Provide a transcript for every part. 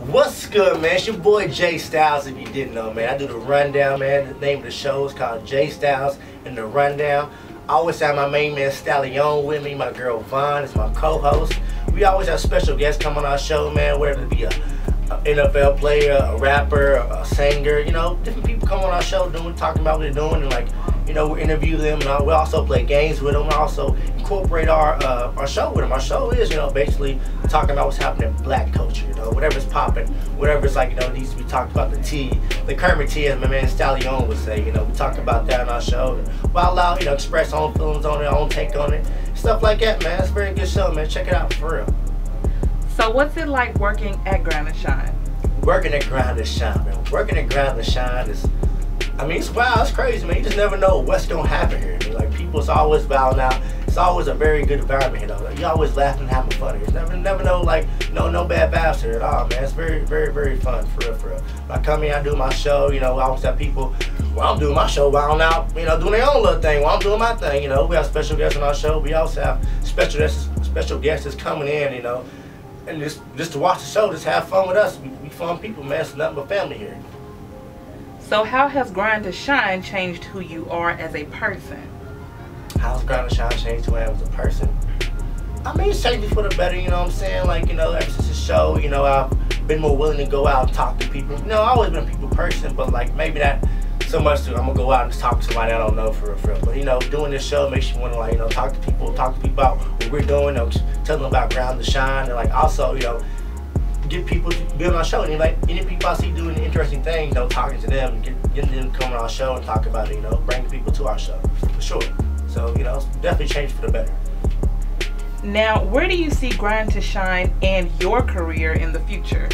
What's good, man? It's your boy J-Stylez, if you didn't know, man. I do the rundown, man. The name of the show is called J-Stylez and the Rundown. I always have my main man Stallion with me. My girl Vaughn is my co-host. We always have special guests come on our show, man, whether it be a NFL player, a rapper, a singer, you know, different people come on our show talking about what they're doing, and like, you know, we interview them, and we also play games with them. We also incorporate our show with them. Our show is, you know, basically talking about what's happening in black culture, you know, whatever's popping, whatever's like, you know, needs to be talked about, the current tea, as my man Stallion would say, you know, we talk about that on our show, and while out, you know, express our own feelings on it, our own take on it, stuff like that, man. It's a very good show, man. Check it out, for real. So what's it like working at Grind2Shine? Working at Grind2Shine, man. Working at Grind2Shine is, I mean, it's wild, it's crazy, man. You just never know what's gonna happen here. I mean, like, people's always bowing out. It's always a very good environment here, though. Like, you always laughing and having fun here. It's never know, like, no bad vibes here at all, man. It's very, very, very fun, for real, for real. When I come here, I do my show, you know, I always have people, while I'm doing my show, bowing out, you know, doing their own little thing while I'm doing my thing, you know. We have special guests on our show. We also have special guests that's coming in, you know, and just to watch the show, just have fun with us. We fun people, man. It's nothing but family here. So how has Grind2Shine changed who you are as a person? How's Grind2Shine changed who I am as a person? I mean, it's changed for the better, you know what I'm saying? Like, you know, ever since the show, you know, I've been more willing to go out and talk to people. You know, I've always been a people person, but like maybe not so much to I'm gonna go out and just talk to somebody I don't know, for real. But, you know, doing this show makes you want to, like, you know, talk to people about what we're doing, you know, tell them about Grind2Shine, and like also, you know, get people to be on our show. And like any people I see doing interesting things, you know, talking to them, getting them to come on our show and talk about it, you know, bringing people to our show, for sure. So, you know, it's definitely changed for the better. Now, where do you see Grind2Shine and your career in the future?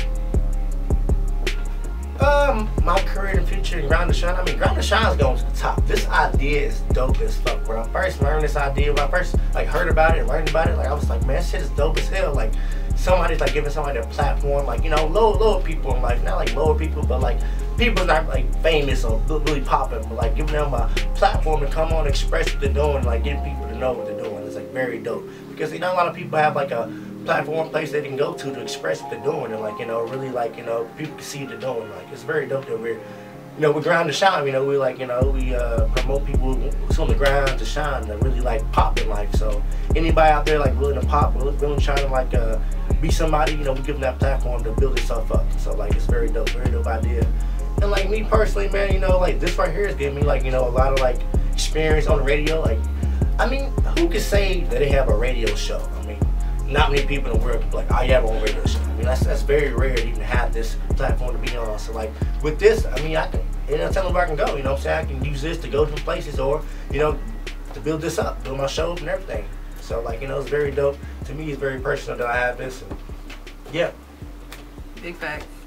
My career in the future in Grind2Shine, I mean, Grind2Shine is going to the top. This idea is dope as fuck. When I first learned this idea, when I first like heard about it and learned about it, like I was like, man, this shit is dope as hell. Like, somebody's like giving somebody a platform, like, you know, lower people in life, not like lower people, but like people not like famous or really popping, but like giving them a platform to come on, express what they're doing, like getting people to know what they're doing. It's like very dope, because, you know, a lot of people have like a platform, place they can go to express what they're doing, and like, you know, really, like, you know, people can see what they're doing. Like, it's very dope that we're, you know, with Grind2Shine, you know, we like, you know, we promote people who's on the grind to shine, that really like pop in life. So anybody out there like willing to pop, willing trying to like be somebody, you know, we give them that platform to build itself up. So like, it's very dope idea. And like me personally, man, you know, like this right here is giving me like, you know, a lot of like experience on the radio. Like, I mean, who could say that they have a radio show? I mean, not many people in the world like, oh, you have a radio show. I mean, that's very rare to even have this platform to be on. So like with this, I mean, I can, you know, tell them where I can go. You know what I'm saying? I can use this to go to places, or, you know, to build this up, build my shows and everything. So like, you know, it's very dope. To me, it's very personal that I have this. And yeah. Big facts.